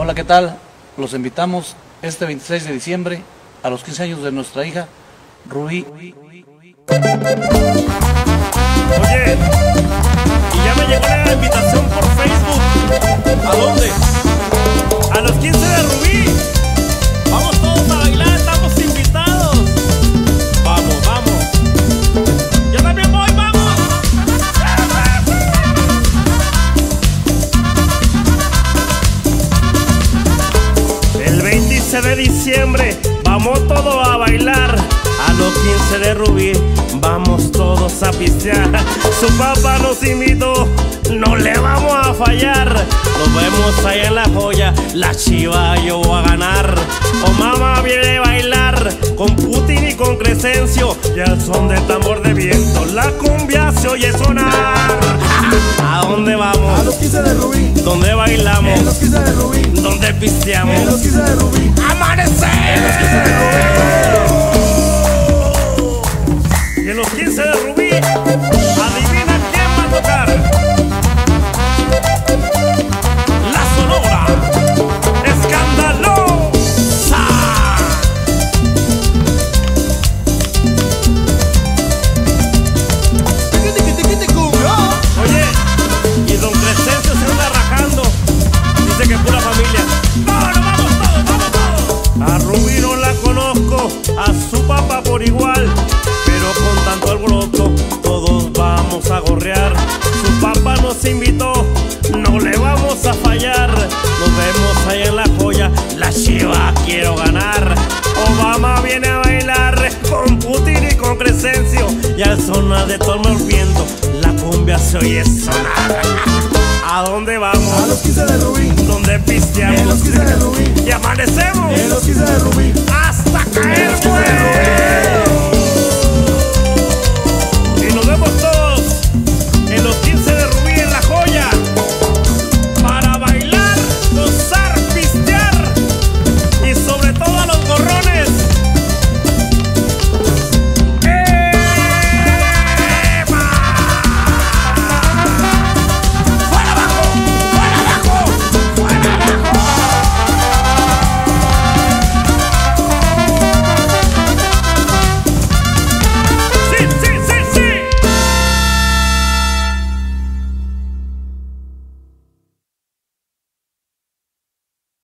Hola, ¿qué tal? Los invitamos este 26 de diciembre a los 15 años de nuestra hija, Rubí. Oye, y ya me llegó la invitación por Facebook. ¿A dónde? A los 15 de Rubí. Vamos todos a bailar, estamos invitados. Vamos, vamos. Yo también voy, vamos. El 26 de diciembre vamos todos a bailar. A los 15 de Rubí vamos todos a pistear. Su papá nos invitó, no le vamos a fallar. Nos vemos ahí en La Joya, la Chiva yo voy a ganar. Oh mamá viene a bailar con Putin y con Crescencio, y al son de tambor de viento la cumbia se oye sonar. ¿A dónde vamos? A los 15 de Rubí. ¿Dónde bailamos? En los 15 de Rubí. ¿Dónde pisteamos? En los 15 de Rubí. ¡Amanecer! En los 15 de Rubí. Y en los 15 de Rubí, adivina quién va a tocar. La Sonora Escandalosa. Oye, y don Crescencio se anda rajando. Dice que es pura familia. ¡No, vamos todos, vamos todos! A Rubí no la conozco, a su papá por igual. Con tanto alboroto todos vamos a gorrear. Su papá nos invitó, no le vamos a fallar. Nos vemos ahí en La Joya, la Chiva quiero ganar. Obama viene a bailar con Putin y con Crescencio, y al sonar de todo el viento la cumbia se oye sonar. ¿A dónde vamos? A los 15 de Rubí. ¿Dónde pisteamos? En los 15 de Rubí. Y amanecemos. En los 15 de Rubí.